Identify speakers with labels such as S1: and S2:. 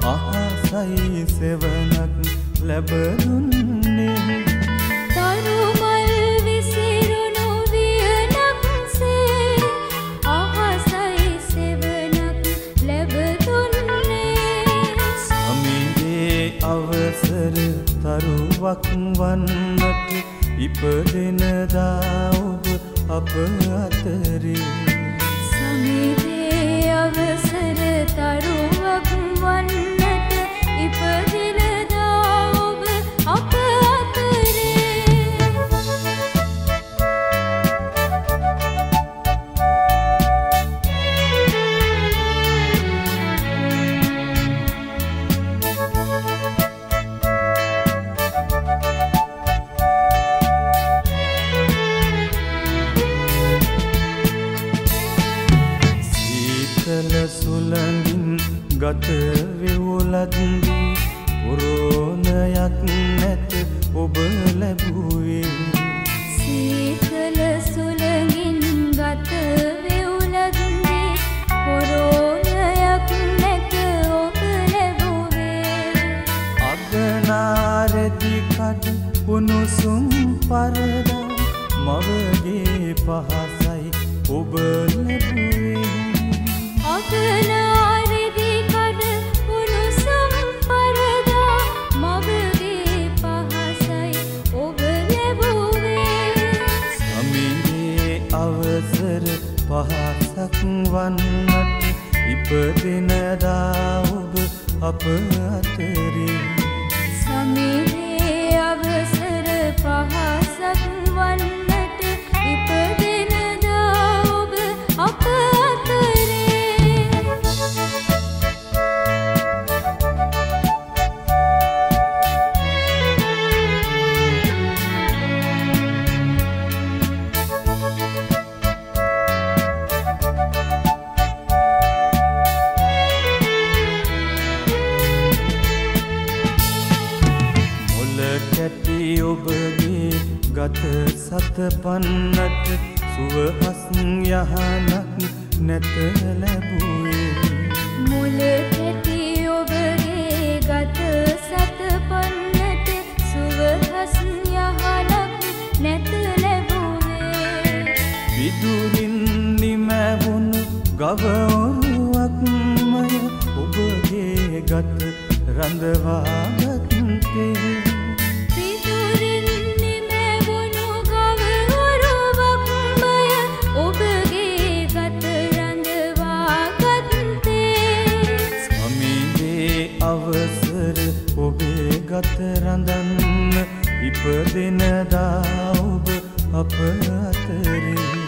S1: අහසයි සෙවණක් ලැබ දුන්නේ
S2: තරුමල් විසිරුණු වියනක්සේ අහසයි සෙවණක් ලැබ දුන්නේ
S1: සමිඳේ අවසර තරුවක් වන්නට ඉපදෙනදා ඔබ අප අතරේ
S2: සමිඳේ අවසර තරුවක් වන්නට ඉපදෙනදා ඔබ අප
S1: සුළඟින් ගත වෙවුලද්දී පුරෝණයක් නැත ඔබ ලැබුවේ
S2: සීතල සුළඟින් ගත වෙවුලද්දී පුරෝණයක් නැත ඔබ ලැබුවේ
S1: අගනාරෙදි කඩ උණුසුම් පරදා මවගේ පහසයි ඔබ ලැබුවේ
S2: අගනාරෙදි කඩ උණුසුම් පරදා මවගේ පහසයි ඔබ ලැබුවේ
S1: සමිඳේ අවසර පහසක් වන්නට ඉපදෙනදා ඔබ අප අතරේ
S2: සමිඳේ අවසර පහසක් වන්නට ඉපදෙනදා ඔබ අප
S1: කැටි ඔබගේ ගත සත පන්නට සුවහස් යහනක් නැත ලැබුවේ
S2: මුල කැටි ඔබගේ ගත සත පන්නට සුවහස් යහනක් නැත ලැබුවේ
S1: විදුලින් නිමැවුණු ගවොරුවක්මය ඔබගේ ගත රඳවා ගත්තේ අවසර ඔබේ ගත රඳන්න ඉපදෙනදා ඔබ අප අතරේ